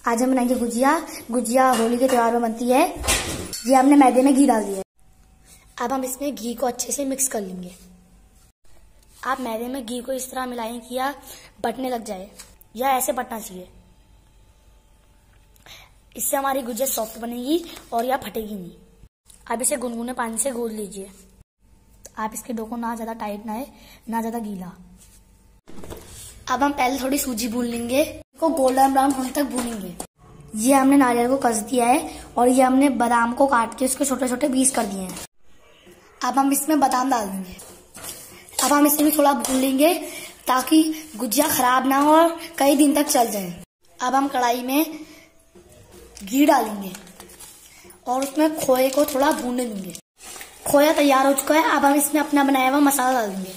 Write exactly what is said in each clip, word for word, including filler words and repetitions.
आज हम बनाएंगे गुजिया। गुजिया होली के त्योहार में बनती है। ये हमने मैदे में घी डाल दिया है। अब हम इसमें घी को अच्छे से मिक्स कर लेंगे। आप मैदे में घी को इस तरह मिलाएं कि यह बटने लग जाए, या ऐसे बटना चाहिए। इससे हमारी गुजिया सॉफ्ट बनेगी और यह फटेगी नहीं। अब इसे गुनगुने पानी से गूंद लीजिए। आप इसके डो को ना ज्यादा टाइट ना है ना ज्यादा गीला। अब हम पहले थोड़ी सूजी भून लेंगे, को गोल्डन ब्राउन होने तक भूनेंगे। ये हमने नारियल को कस दिया है और ये हमने बादाम को काट के उसके छोटे छोटे पीस कर दिए हैं। अब हम इसमें बादाम डाल देंगे। अब हम इसे भी थोड़ा भून लेंगे ताकि गुजिया खराब ना हो और कई दिन तक चल जाए। अब हम कढ़ाई में घी डालेंगे और उसमें खोए को थोड़ा भूनने देंगे। खोया तैयार हो चुका है। अब हम इसमें अपना बनाया हुआ मसाला डाल देंगे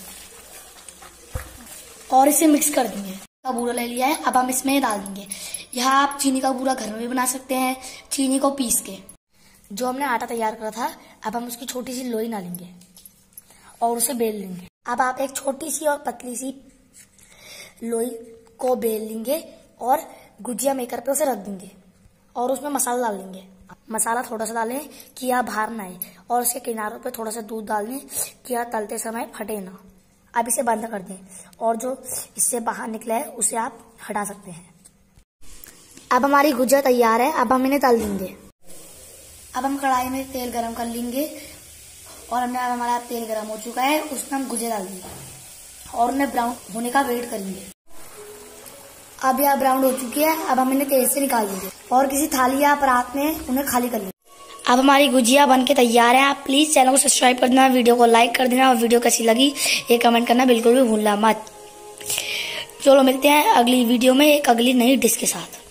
और इसे मिक्स कर देंगे। का बूरा ले लिया है, अब हम इसमें डाल देंगे। यहाँ आप चीनी का बूरा घर में भी बना सकते हैं, चीनी को पीस के। जो हमने आटा तैयार करा था, अब हम उसकी छोटी सी लोई डालेंगे और उसे बेल लेंगे। अब आप एक छोटी सी और पतली सी लोई को बेल लेंगे और गुजिया मेकर पे उसे रख देंगे और उसमें मसाला डाल देंगे। मसाला थोड़ा सा डालें कि यह बाहर ना आए और उसके किनारों पे थोड़ा सा दूध डाल दें कि यह तलते समय फटे ना। अब इसे बंद कर दें और जो इससे बाहर निकला है उसे आप हटा सकते हैं। अब हमारी गुजिया तैयार है। अब हम इन्हें तल देंगे। अब हम कढ़ाई में तेल गरम कर लेंगे और हमने अब हमारा तेल गरम हो चुका है, उसमें हम गुजिया डाल देंगे और उन्हें ब्राउन होने का वेट करेंगे। अब यह ब्राउन हो चुकी है। अब हम इन्हें तेल से निकाल देंगे और किसी थाली या परात में उन्हें खाली कर लेंगे। अब हमारी गुजिया बनके तैयार है। आप प्लीज चैनल को सब्सक्राइब कर देना, वीडियो को लाइक कर देना और वीडियो कैसी लगी ये कमेंट करना बिल्कुल भी भूलना मत। चलो मिलते हैं अगली वीडियो में एक अगली नई डिश के साथ।